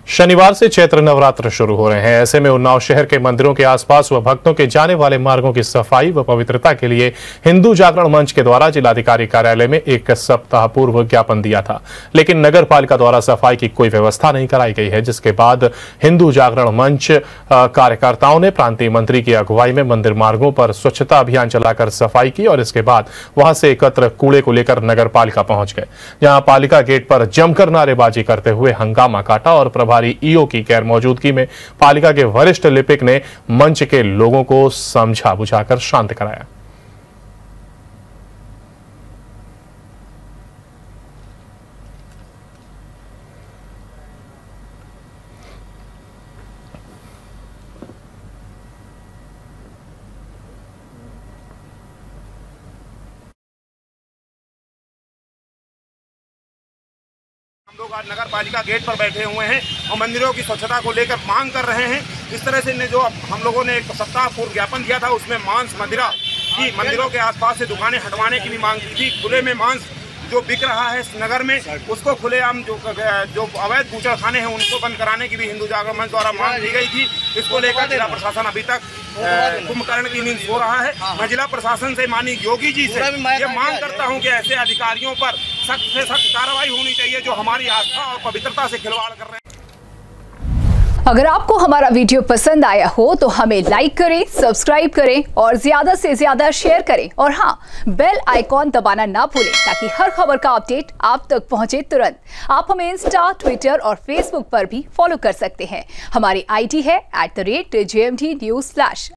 शनिवार से चैत्र नवरात्र शुरू हो रहे हैं। ऐसे में उन्नाव शहर के मंदिरों के आसपास व भक्तों के जाने वाले मार्गों की सफाई व पवित्रता के लिए हिंदू जागरण मंच के द्वारा जिलाधिकारी कार्यालय में एक सप्ताह पूर्व ज्ञापन दिया था, लेकिन नगर पालिका द्वारा सफाई की कोई व्यवस्था नहीं कराई गई है, जिसके बाद हिंदू जागरण मंच कार्यकर्ताओं ने प्रांतीय मंत्री की अगुवाई में मंदिर मार्गों पर स्वच्छता अभियान चलाकर सफाई की और इसके बाद वहां से एकत्र कूड़े को लेकर नगर पालिका पहुंच गए, जहां पालिका गेट पर जमकर नारेबाजी करते हुए हंगामा काटा और प्रभारी ईओ की गैर मौजूदगी में पालिका के वरिष्ठ लिपिक ने मंच के लोगों को समझा बुझाकर शांत कराया। हम लोग आज नगर पालिका गेट पर बैठे हुए हैं और मंदिरों की स्वच्छता को लेकर मांग कर रहे हैं। इस तरह से जो हम लोगों ने एक सप्ताह पूर्व ज्ञापन दिया था, उसमें मांस मदिरा की मंदिरों के आसपास से दुकानें हटवाने की भी मांग की थी। खुले में मांस जो बिक रहा है नगर में, उसको खुलेआम जो अवैध बूचड़खाने हैं उनको बंद कराने की भी हिंदू जागरण मंच द्वारा मांग की गई थी। इसको लेकर जिला प्रशासन अभी तक कुंभकर्ण की नींद सो रहा है। मैं जिला प्रशासन से माननीय योगी जी से ये मांग करता हूं कि ऐसे अधिकारियों पर सख्त से सख्त कार्रवाई होनी चाहिए जो हमारी आस्था और पवित्रता से खिलवाड़ कर रहे हैं। अगर आपको हमारा वीडियो पसंद आया हो तो हमें लाइक करें, सब्सक्राइब करें और ज्यादा से ज्यादा शेयर करें और हाँ, बेल आइकॉन दबाना ना भूलें ताकि हर खबर का अपडेट आप तक पहुंचे तुरंत। आप हमें इंस्टा, ट्विटर और फेसबुक पर भी फॉलो कर सकते हैं। हमारी आईडी है @JMT News Flash।